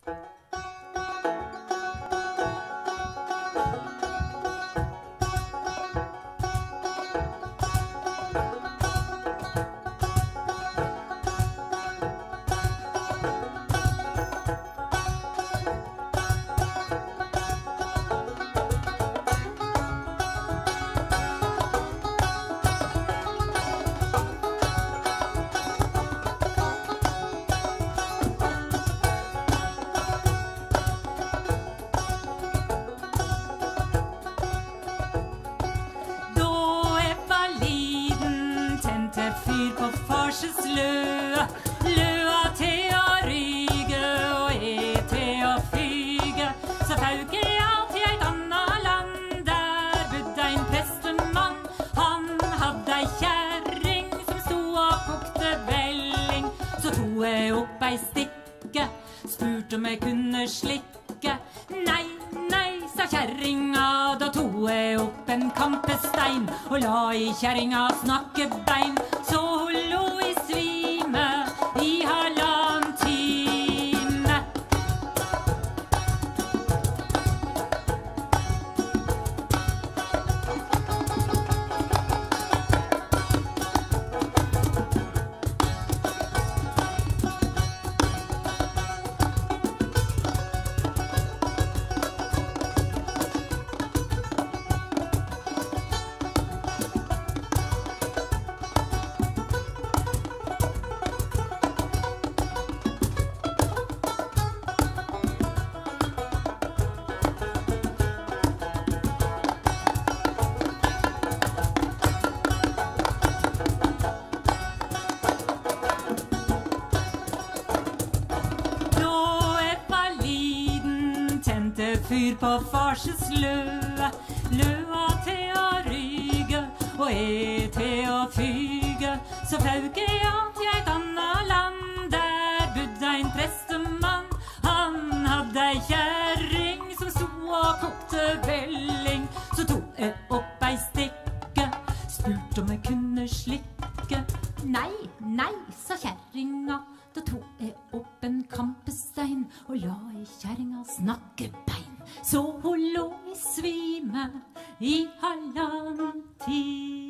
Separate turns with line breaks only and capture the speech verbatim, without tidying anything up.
Løa, løa til å ryge, og er til å fyge. Så fauk jeg av til eit anna land, der budde ein prestemann. Han hadde ei kjerring som stod og kokte velling. Så tog jeg opp ei stikke, spurte om jeg kunne slikke. Nei, nei, sa kjerringa, da tog jeg opp en kampestein og la i kjerringas nakkebein. Så hun lo i svime i halvannen time. Fyr på farses løa, løa til å ryge, og er til å fyge. Så fauk jeg av til eit anna land, der budde ein prestemann. Han hadde ei kjerring som stod og kokte velling. Så tog jeg opp ei stikke, spurte om jeg kunne slikke. Nei, nei, sa kjerringa, da tog jeg opp en kampestein og la i kjerringas nakkebein. Så hun lå i svime i halvannen time.